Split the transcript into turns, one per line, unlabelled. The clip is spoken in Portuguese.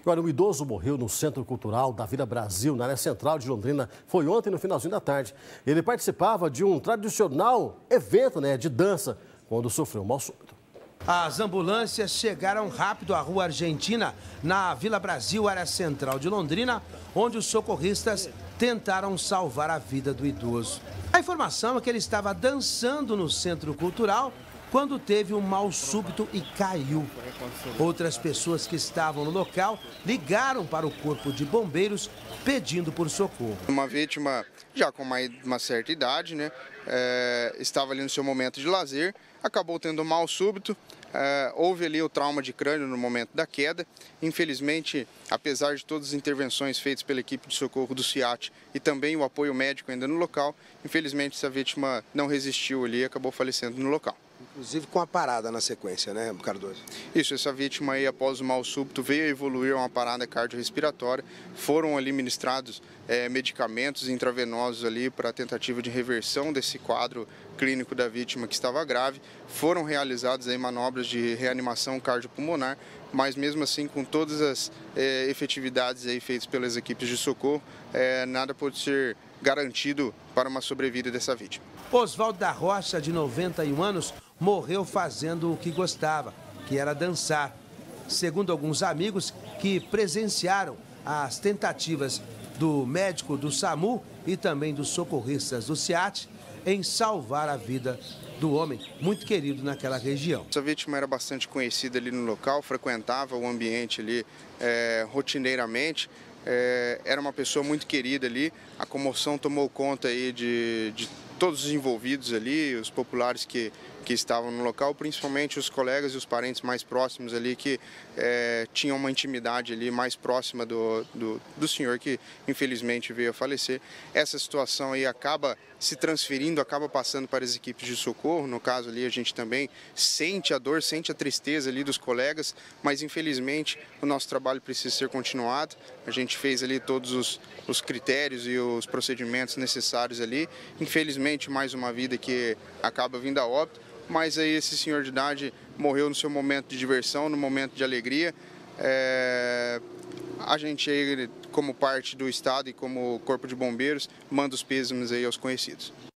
Agora, um idoso morreu no Centro Cultural da Vila Brasil, na área central de Londrina. Foi ontem, no finalzinho da tarde. Ele participava de um tradicional evento de dança, quando sofreu um mal súbito.
As ambulâncias chegaram rápido à Rua Argentina, na Vila Brasil, área central de Londrina, onde os socorristas tentaram salvar a vida do idoso. A informação é que ele estava dançando no Centro Cultural quando teve um mal súbito e caiu. Outras pessoas que estavam no local ligaram para o Corpo de Bombeiros pedindo por socorro.
Uma vítima já com uma certa idade, estava ali no seu momento de lazer, acabou tendo um mal súbito, houve ali o trauma de crânio no momento da queda. Infelizmente, apesar de todas as intervenções feitas pela equipe de socorro do SIAT e também o apoio médico ainda no local, infelizmente essa vítima não resistiu ali e acabou falecendo no local.
Inclusive com a parada na sequência, né, Cardoso?
Isso, essa vítima aí, após o mal súbito, veio a evoluir a uma parada cardiorrespiratória. Foram ali ministrados medicamentos intravenosos ali para a tentativa de reversão desse quadro clínico da vítima que estava grave. Foram realizadas aí manobras de reanimação cardiopulmonar, mas mesmo assim, com todas as efetividades aí feitas pelas equipes de socorro, nada pode ser garantido para uma sobrevida dessa vítima.
Oswaldo da Rocha, de 91 anos, morreu fazendo o que gostava, que era dançar. Segundo alguns amigos que presenciaram as tentativas do médico do SAMU e também dos socorristas do SIAT em salvar a vida do homem, muito querido naquela região.
Essa vítima era bastante conhecida ali no local, frequentava o ambiente ali rotineiramente. Era uma pessoa muito querida ali. A comoção tomou conta aí de todos os envolvidos ali, os populares que estavam no local, principalmente os colegas e os parentes mais próximos ali que tinham uma intimidade ali mais próxima do senhor que infelizmente veio a falecer. Essa situação aí acaba se transferindo, acaba passando para as equipes de socorro. No caso ali a gente também sente a dor, sente a tristeza ali dos colegas, mas infelizmente o nosso trabalho precisa ser continuado. A gente fez ali todos os critérios e os procedimentos necessários ali. Infelizmente mais uma vida que acaba vindo a óbito. Mas aí esse senhor de idade morreu no seu momento de diversão, no momento de alegria. A gente aí, como parte do Estado e como Corpo de Bombeiros, manda os pêsames aí aos conhecidos.